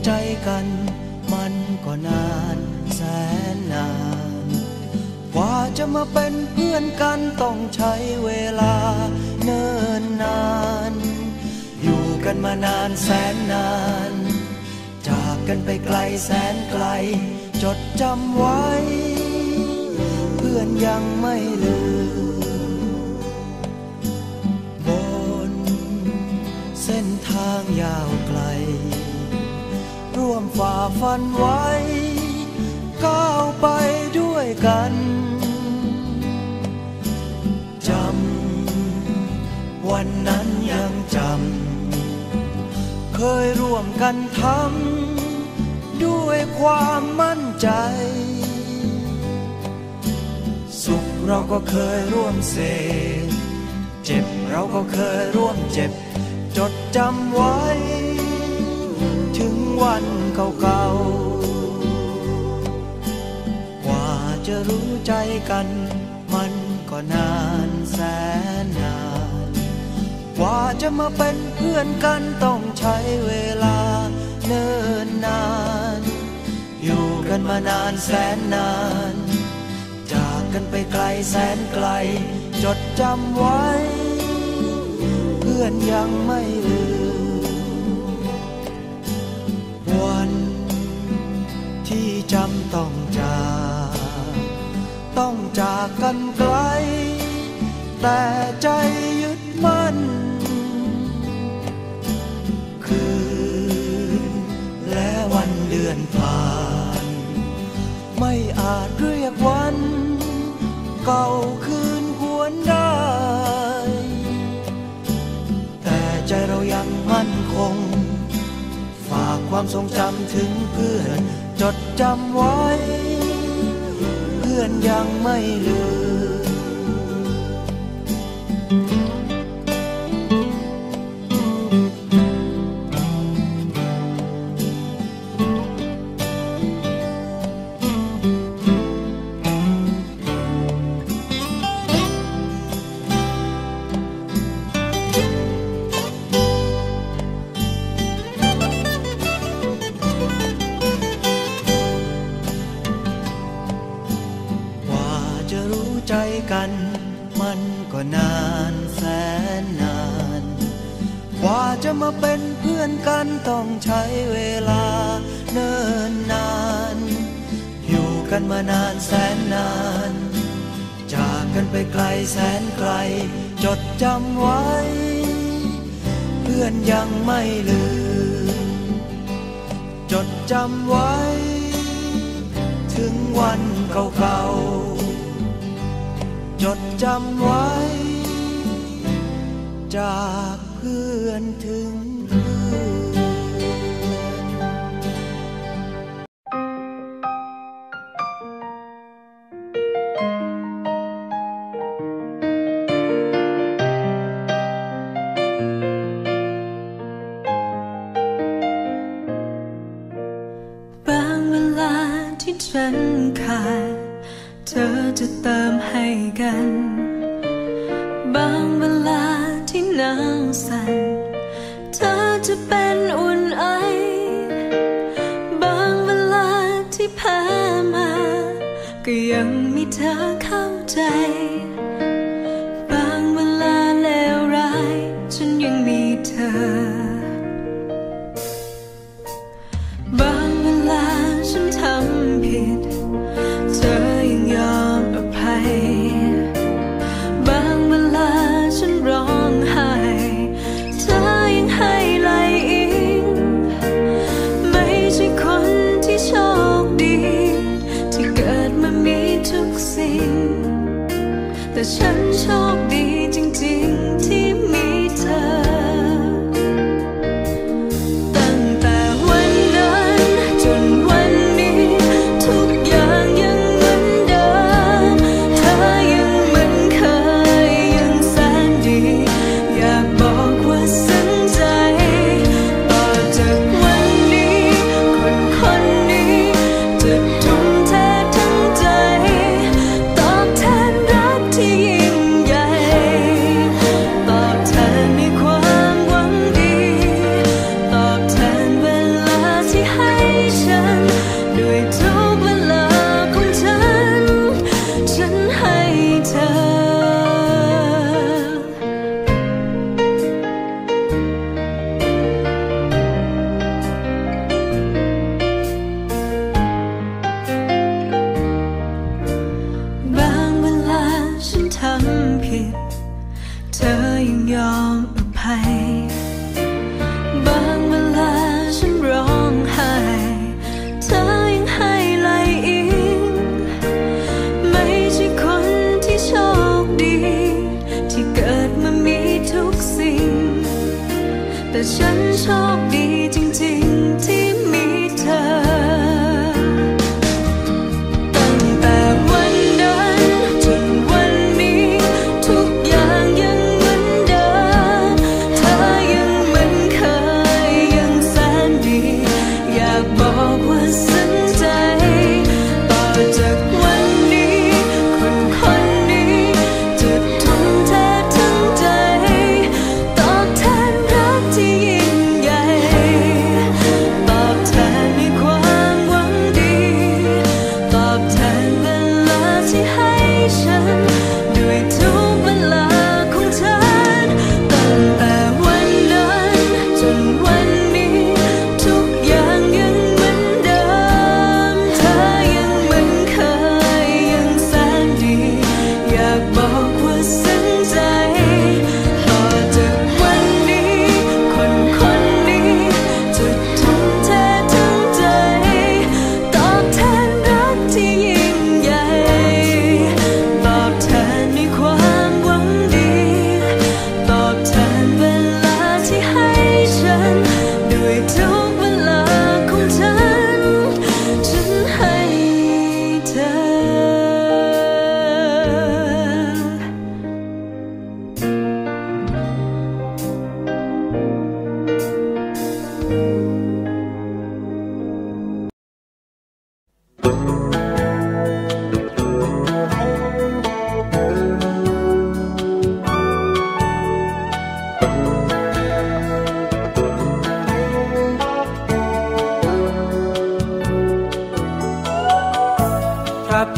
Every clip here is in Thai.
ใจกันมันก็นานแสนนานกว่าจะมาเป็นเพื่อนกันต้องใช้เวลาเนิ่นนานอยู่กันมานานแสนนานจากกันไปไกลแสนไกลจดจำไว้เพื่อนยังไม่ลืมบนเส้นทางยาวไกลร่วมฝ่าฟันไว้ก้าวไปด้วยกันจำวันนั้นยังจำเคยร่วมกันทำด้วยความมั่นใจสุขเราก็เคยร่วมเสพเจ็บเราก็เคยร่วมเจ็บจดจำไว้ถึงวันเก่าๆกว่าจะรู้ใจกันมันก็นานแสนนานกว่าจะมาเป็นเพื่อนกันต้องใช้เวลาเนิ่นนานอยู่กันมานานแสนนานจากกันไปไกลแสนไกลจดจำไว้เพื่อนยังไม่ลืมวันที่จำต้องจากกันไกลแต่ใจยึดมั่นคืนและวันเดือนผ่านไม่อาจเรียกวันเก่าคืนหวนได้แต่ใจเรายังมั่นคงฝากความทรงจำถึงเพื่อนจดจำไว้เพื่อนยังไม่ลืมใจกันมันก็นานแสนนานกว่าจะมาเป็นเพื่อนกันต้องใช้เวลาเนิ่นนานอยู่กันมานานแสนนานจากกันไปไกลแสนไกลจดจำไว้เพื่อนยังไม่ลืมจดจำไว้ถึงวันเก่าๆจดจำไว้จากเพื่อนถึงเพื่อนบางเวลาที่ฉันขาดเธอจะเติมให้กันบางเวลาที่หนาวสั่นเธอจะเป็นอุ่นไอบางเวลาที่แพ้มาก็ยังมีเธอเข้าใจบางเวลาเลวร้ายฉันยังมีเธอบางเวลาฉันทำผิดเธอยังยอมอภัยบางเวลาฉันร้องไห้เธอยังให้ไหลอิงไม่ใช่คนที่โชคดีที่เกิดมามีทุกสิ่งแต่ฉันโชคดีจริงๆที่มีเธอยิ่ง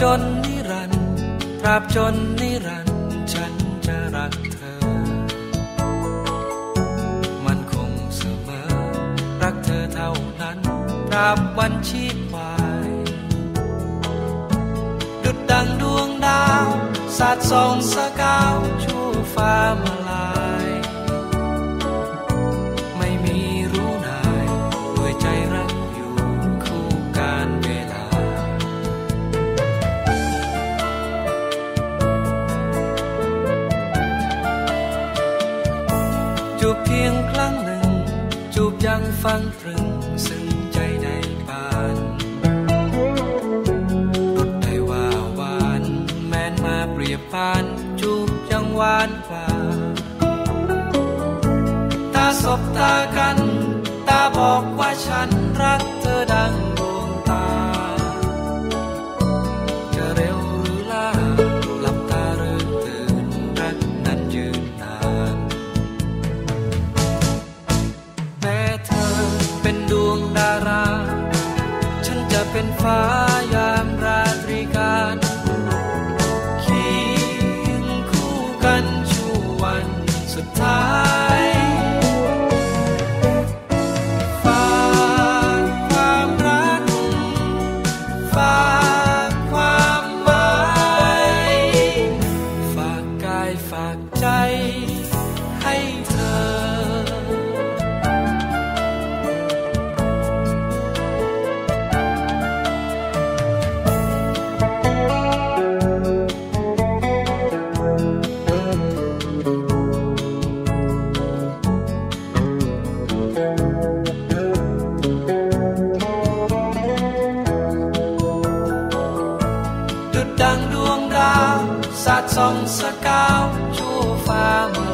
จนนิรันดร์ตราบจนนิรันดร์ฉันจะรักเธอมันคงเสมอรักเธอเท่านั้นตราบวันชีพวายดุจดังดวงดาวสาดส่องสกาวชั่วฟ้ามาลายไม่มีรู้นายด้วยใจรักอยู่คู่การเวลาจูบเพียงครั้งหนึ่งจูบยังฟังตรึงซึ้งใจในปานรสได้ว่าหวานแม้นมาเปรียบปานจูบยังหวานกว่าตาสบตากันตาบอกว่าฉันรักเธอดังดวงตาจะเร็วหรือล่าหลับตาหรือตื่นรักนั้นยืนนานแม้เธอเป็นดวงดาราฉันจะเป็นฟ้ายามราตรีการเคียงคู่กันชั่ววันสุดท้ายฝากความรักฝากความหมายฝากกายฝากใจให้เธอดุจดังดวงดาวสาดส่องสกาวชั่วฟ้ามา